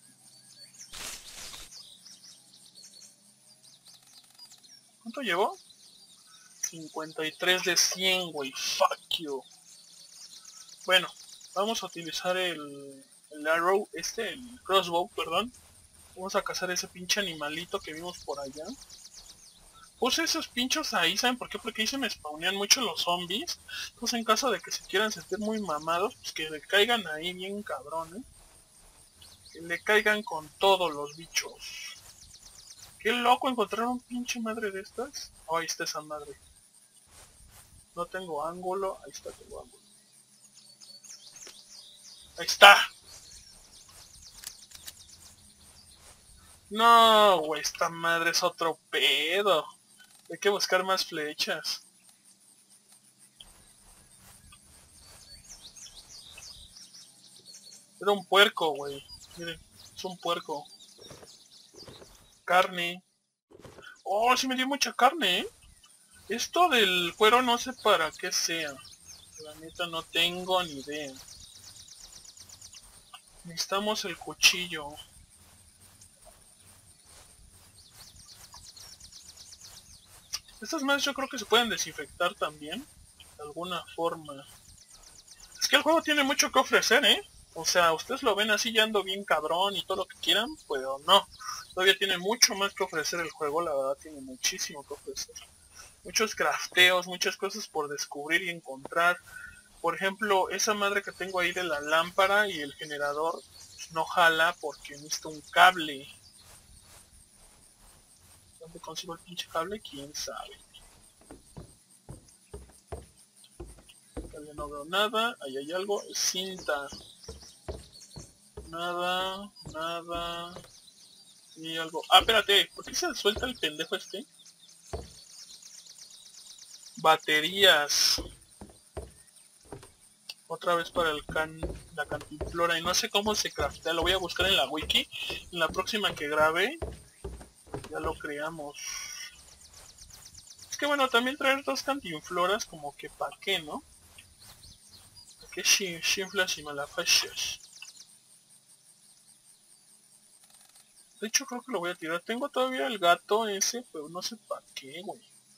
¿Cuánto llevo? cincuenta y tres de cien, güey. Fuck you. Bueno, vamos a utilizar el, el arrow, este, el crossbow, perdón. Vamos a cazar ese pinche animalito que vimos por allá. Puse esos pinchos ahí, ¿saben por qué? Porque ahí se me spawnean mucho los zombies. Entonces en caso de que se quieran sentir muy mamados, pues que le caigan ahí bien cabrón, ¿eh? Que le caigan con todos los bichos. Qué loco encontrar un pinche madre de estas. Oh, ahí está esa madre. No tengo ángulo. Ahí está, tengo ángulo. Ahí está. No, güey, esta madre es otro pedo. Hay que buscar más flechas. Era un puerco, güey. Miren, es un puerco. Carne. Oh, sí me dio mucha carne, ¿eh? Esto del cuero no sé para qué sea. La neta no tengo ni idea. Necesitamos el cuchillo. Estas madres yo creo que se pueden desinfectar también. De alguna forma. Es que el juego tiene mucho que ofrecer, ¿eh? O sea, ustedes lo ven así ya ando bien cabrón y todo lo que quieran, pero no. Todavía tiene mucho más que ofrecer el juego, la verdad tiene muchísimo que ofrecer. Muchos crafteos, muchas cosas por descubrir y encontrar. Por ejemplo, esa madre que tengo ahí de la lámpara y el generador no jala porque necesito un cable. ¿Dónde consigo el pinche cable? ¿Quién sabe? Cable no veo nada. Ahí hay algo. Cinta. Nada, nada. Y algo. Ah, espérate. ¿Por qué se suelta el pendejo este? Baterías. Otra vez para el can, la cantinflora. Y no sé cómo se craftea. Lo voy a buscar en la wiki. En la próxima que grabe ya lo creamos. Es que bueno, también traer dos cantinfloras como que pa' qué, ¿no? ¿Pa' qué chinflas y malafachas? De hecho creo que lo voy a tirar. Tengo todavía el gato ese, pero no sé pa' qué, güey.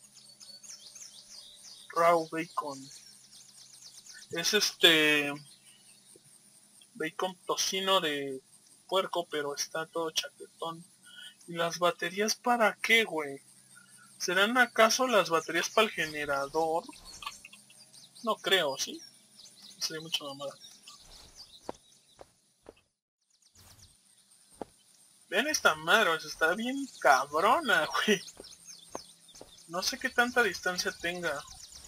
Raw bacon. Es este... bacon tocino de puerco, pero está todo chaquetón. ¿Y las baterías para qué, güey? ¿Serán acaso las baterías para el generador? No creo, ¿sí? Sería mucha mamada. Vean esta madre, o sea, está bien cabrona, güey. No sé qué tanta distancia tenga.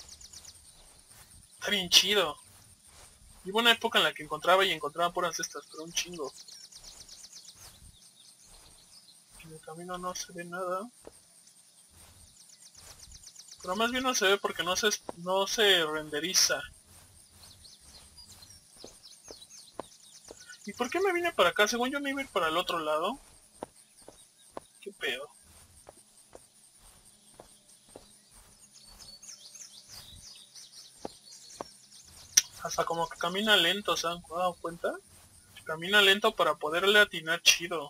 Está bien chido. Hubo una época en la que encontraba y encontraba puras estas, pero un chingo. En el camino no se ve nada. Pero más bien no se ve porque no se, no se renderiza. ¿Y por qué me vine para acá? Según yo me iba a ir para el otro lado. ¿Qué pedo? Hasta como que camina lento, ¿se han dado cuenta? Camina lento para poderle atinar chido.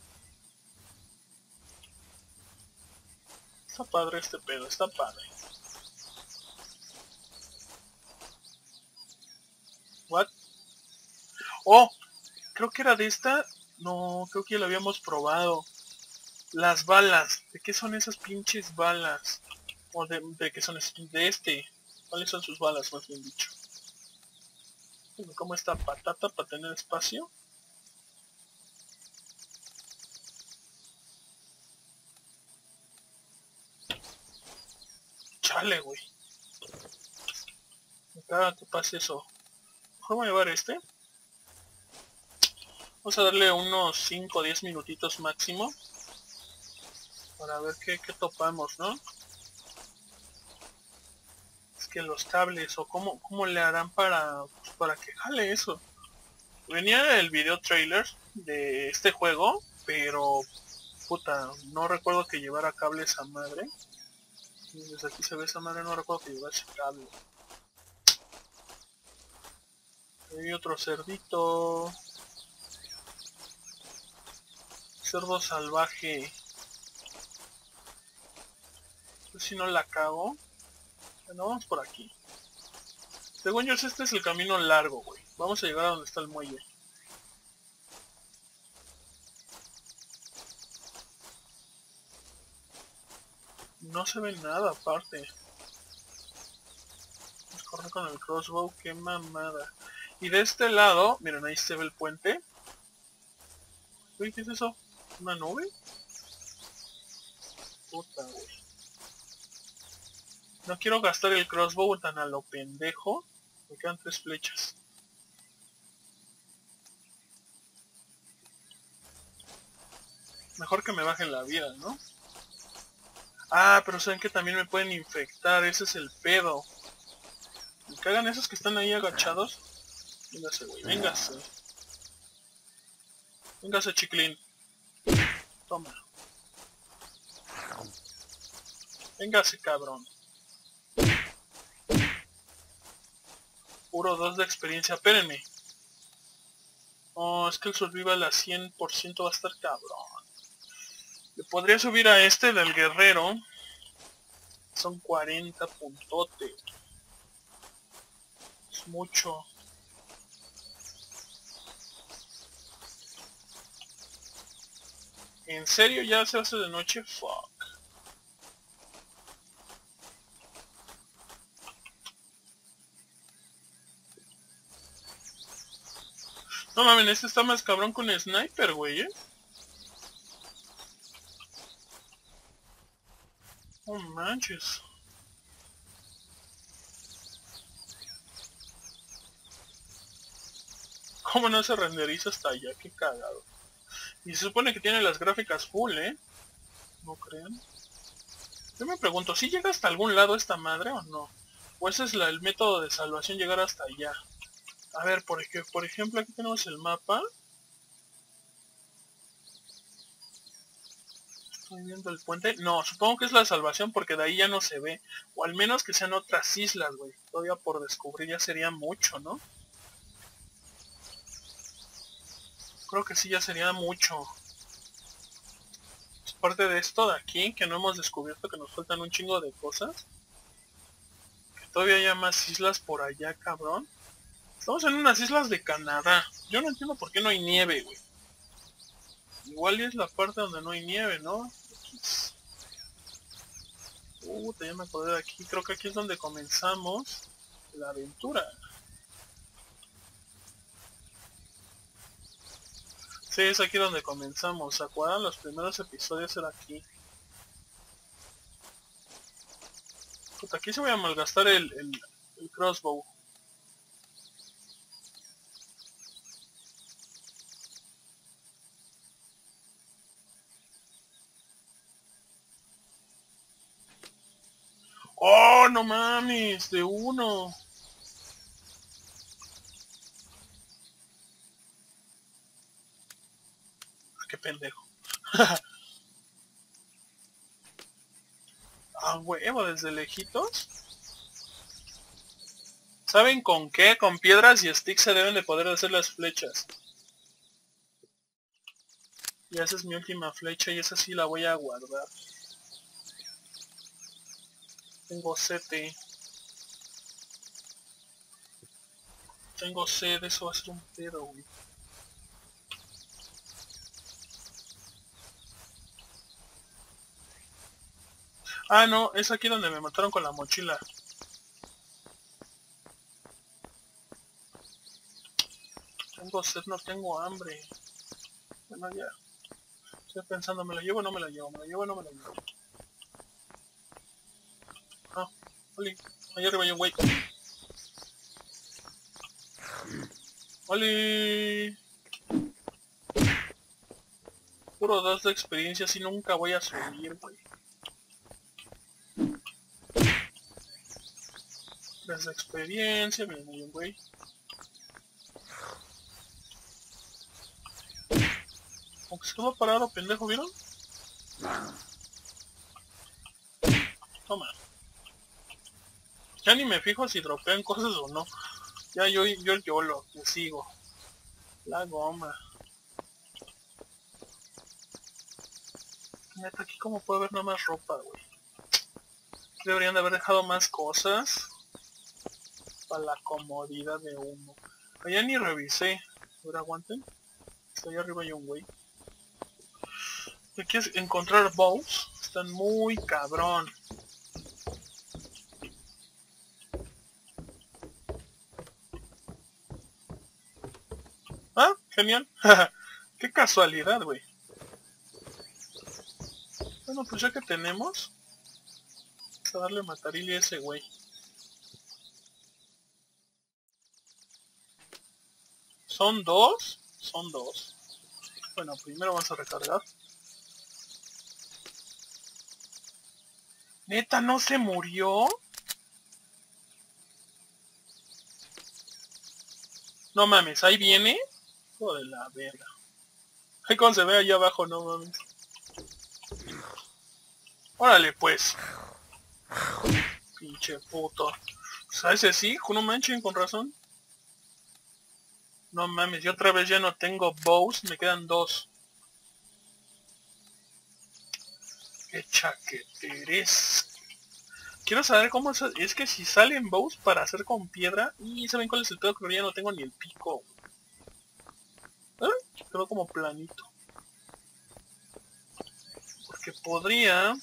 Está padre este pedo, está padre. ¿What? Oh, creo que era de esta. No, creo que ya lo habíamos probado. Las balas. ¿De qué son esas pinches balas? O de, de qué son de este. ¿Cuáles son sus balas, más bien dicho? ¿Cómo esta patata para tener espacio? chale, güey. Me caga que pase eso. Mejor voy a llevar este. Vamos a darle unos cinco o diez minutitos máximo. Para ver qué, qué topamos, ¿no? Es que los cables, o cómo, cómo le harán para, pues, para que jale eso. Venía el video trailer de este juego, pero puta, no recuerdo que llevara cables a madre. Desde aquí se ve esa madre, no recuerdo que llevara ese cable. Hay otro cerdito. Cerdo salvaje. No sé si no la cago. Bueno, vamos por aquí. Según yo, este es el camino largo, güey. Vamos a llegar a donde está el muelle. No se ve nada aparte. Vamos a correr con el crossbow, qué mamada. Y de este lado, miren, ahí se ve el puente. Uy, ¿qué es eso? ¿Una nube? Puta, güey. No quiero gastar el crossbow tan a lo pendejo. Me quedan tres flechas. Mejor que me bajen la vida, ¿no? Ah, pero saben que también me pueden infectar. Ese es el pedo. Me cagan esos que están ahí agachados. Véngase, güey, véngase. Véngase, chiclín. Toma. Véngase, cabrón. Puro dos de experiencia. Espérenme. Oh, es que el survival a cien por ciento va a estar cabrón. Le podría subir a este del guerrero. Son cuarenta puntotes. Es mucho. ¿En serio ya se hace de noche? Fuck. No mames, este está más cabrón con sniper, güey, ¿eh? No manches. ¿Cómo no se renderiza hasta allá? Qué cagado. Y se supone que tiene las gráficas full, ¿eh? ¿No creen? Yo me pregunto, ¿si llega hasta algún lado esta madre o no? ¿O ese es la, el método de salvación, llegar hasta allá? A ver, por, por ejemplo, aquí tenemos el mapa. Estoy viendo el puente. No, supongo que es la salvación porque de ahí ya no se ve. O al menos que sean otras islas, güey. Todavía por descubrir ya sería mucho, ¿no? Creo que sí, ya sería mucho. Aparte de esto de aquí, que no hemos descubierto, que nos faltan un chingo de cosas. Que todavía hay más islas por allá, cabrón. Estamos en unas islas de Canadá. Yo no entiendo por qué no hay nieve, güey. Igual es la parte donde no hay nieve, ¿no? Uh, ya me acordé de aquí. Creo que aquí es donde comenzamos la aventura. Sí, es aquí donde comenzamos. ¿Se acuerdan? Los primeros episodios era aquí. Puta, aquí se voy a malgastar el, el, el crossbow. ¡Oh, no mames! De uno. ¡Qué pendejo! ¡Ah, huevo! Desde lejitos. ¿Saben con qué? Con piedras y sticks se deben de poder hacer las flechas. Y esa es mi última flecha y esa sí la voy a guardar. Tengo sete. Tengo sed, eso va a ser un pedo, güey. Ah, no, es aquí donde me mataron con la mochila. Tengo sed, no tengo hambre. Bueno, ya. Estoy pensando, ¿me la llevo o no me la llevo? ¿Me la llevo o no me la llevo? Ah, Oli, allá arriba hay un güey. Oli. Puro dos de experiencia, así nunca voy a subir, güey. Desde experiencia, miren, hay un güey. Aunque se quedó parado, pendejo, ¿vieron? Toma. Ya ni me fijo si dropean cosas o no. Ya yo, yo, yo lo que sigo. La goma. Neta, aquí como puedo ver nada más ropa, güey. Deberían de haber dejado más cosas. Para la comodidad de uno. Allá ni revisé. A ver, aguanten. Está allá arriba hay un güey. Si quieres encontrar bows, están muy cabrón. Ah, genial. Qué casualidad, güey. Bueno, pues ya que tenemos, vamos a darle matarile a ese güey. ¿Son dos? Son dos. Bueno, primero vamos a recargar. ¿Neta no se murió? No mames, ahí viene. Hijo de la verga. Ay, cómo se ve allá abajo, no mames. Órale pues. Pinche puto. Pues a ese sí, no manchen, con razón. No mames, yo otra vez ya no tengo bows, me quedan dos. Qué chaqueteres. Quiero saber cómo es, es que si salen bows para hacer con piedra. Y ¿saben cuál es el pedo? Que ya no tengo ni el pico. ¿Eh? Quedó como planito. Porque podría...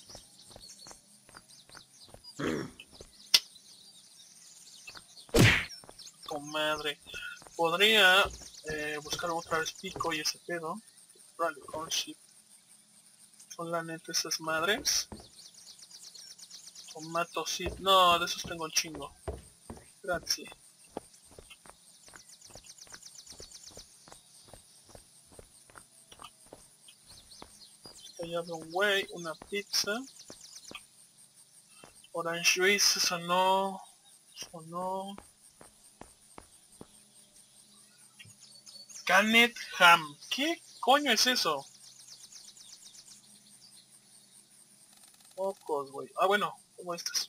Tu madre. Podría eh, buscar otra vez pico y ese pedo. Vale, con shit. Son la neta esas madres. Tomato seed. No, de esos tengo un chingo. Gracias. Allá de un güey, una pizza. Orange juice, eso no. Eso no. Canet ham. ¿Qué coño es eso? Pocos, güey. Ah, bueno, como estas.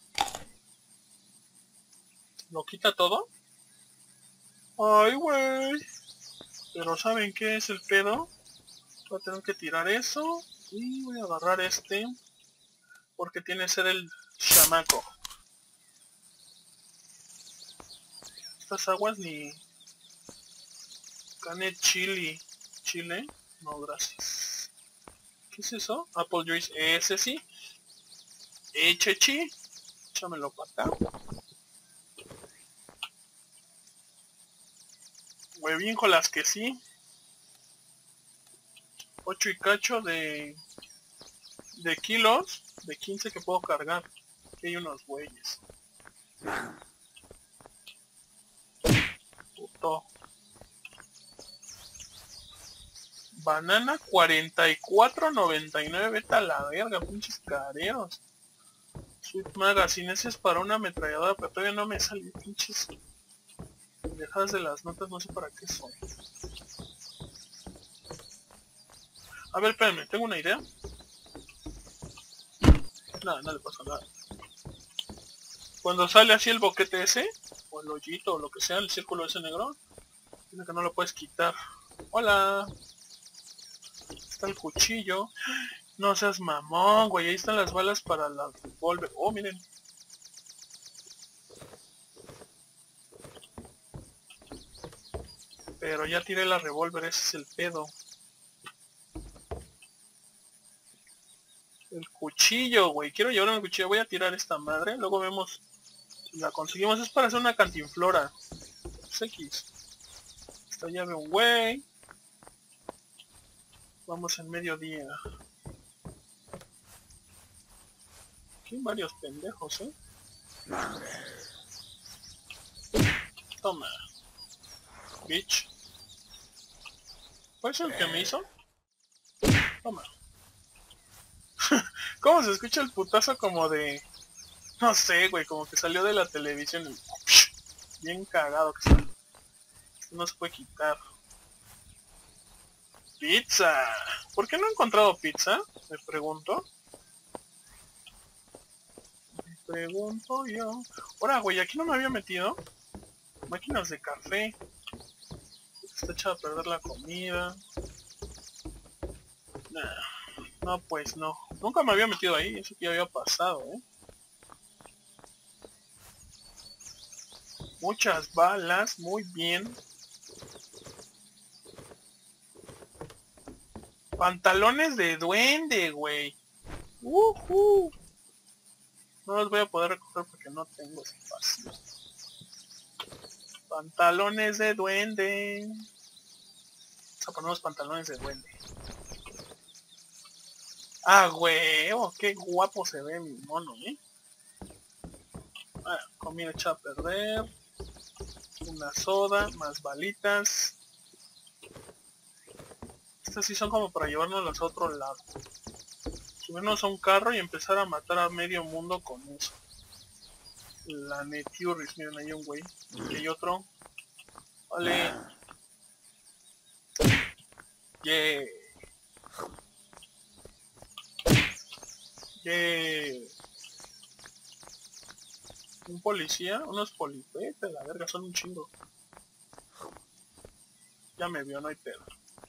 ¿Lo quita todo? Ay, güey. Pero ¿saben qué es el pedo? Voy a tener que tirar eso. Y voy a agarrar este. Porque tiene que ser el chamaco. Estas aguas ni... Canet chili. Chile. No, gracias. ¿Qué es eso? Apple juice. Ese sí. Echechi. Échamelo para acá. Huevín con las que sí. ocho y cacho de... De kilos. De quince que puedo cargar. Aquí hay unos güeyes. Puto. Banana cuarenta y cuatro noventa y nueve. Vete a la verga, pinches careros. Sweet Magazine, ese es para una ametralladora, pero todavía no me salen pinches dejadas de las notas, no sé para qué son. A ver, espérenme, tengo una idea. Nada, no le pasa nada. Cuando sale así el boquete ese, o el hoyito, o lo que sea, el círculo ese negro, dice que no lo puedes quitar. Hola. Está el cuchillo. No seas mamón, güey, ahí están las balas para la revólver. Oh, miren. Pero ya tiré la revólver, ese es el pedo. El cuchillo, güey. Quiero llevarme el cuchillo. Voy a tirar esta madre. Luego vemos si la conseguimos. Es para hacer una cantinflora. Es X. Esta llave un güey. Vamos en mediodía. Aquí hay varios pendejos, ¿eh? Toma. Bitch. ¿Cuál es el que me hizo? Toma. ¿Cómo se escucha el putazo como de... No sé, güey, como que salió de la televisión. El... Bien cagado que está. No se puede quitar. Pizza. ¿Por qué no he encontrado pizza? Me pregunto. Me pregunto yo. Ahora, güey, aquí no me había metido. Máquinas de café. Está echada a perder la comida. Nah. No, pues no. Nunca me había metido ahí. Eso que ya había pasado, ¿eh? Muchas balas. Muy bien. Pantalones de duende, güey. Uh-huh. No los voy a poder recoger porque no tengo espacio. Pantalones de duende. Vamos a poner los pantalones de duende. Ah, güey. Oh, qué guapo se ve mi mono, ¿eh? Ah, comida echada a perder. Una soda, más balitas. Estas sí son como para llevarnos a otro lado. Subirnos a un carro y empezar a matar a medio mundo con eso. La Netiurris, miren, ahí un güey. Aquí hay otro. Vale. Yeah. Yeah. Un policía, unos policías, de la verga, son un chingo. Ya me vio, no hay pedo.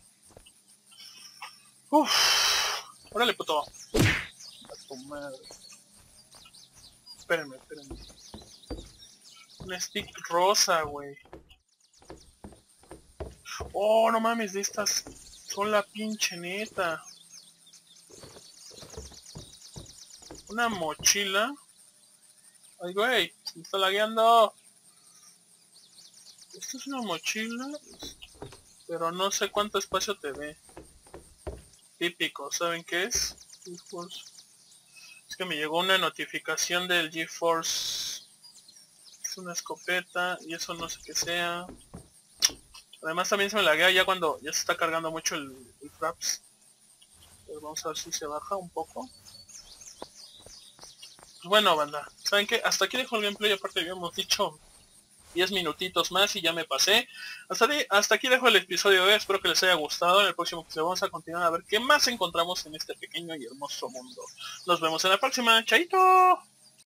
Uff. Órale, puto. A tu madre. Espérenme, espérenme. Un stick rosa, güey. Oh, no mames, de estas son la pinche neta. Una mochila. Ay, güey, se me está lagueando. Esto es una mochila, pero no sé cuánto espacio te dé. Típico, ¿saben qué es? GeForce. Es que me llegó una notificación del GeForce. Es una escopeta y eso no sé qué sea. Además también se me laguea ya cuando ya se está cargando mucho el, el Fraps. Pero vamos a ver si se baja un poco. Pues bueno, banda, ¿saben qué? Hasta aquí dejo el gameplay, aparte habíamos dicho diez minutitos más y ya me pasé. Hasta, de, hasta aquí dejo el episodio de hoy, espero que les haya gustado. En el próximo episodio vamos a continuar a ver qué más encontramos en este pequeño y hermoso mundo. Nos vemos en la próxima, ¡chaito!